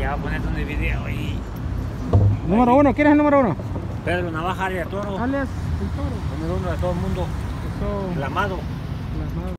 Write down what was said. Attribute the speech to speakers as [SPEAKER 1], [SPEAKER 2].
[SPEAKER 1] va a poner un video y...
[SPEAKER 2] Número uno, ¿quién es el número uno?
[SPEAKER 1] Pedro Navaja, alias Toro.
[SPEAKER 2] Alias el Toro.
[SPEAKER 1] Número uno de todo el mundo.
[SPEAKER 2] Eso,
[SPEAKER 1] El amado.
[SPEAKER 2] las manos.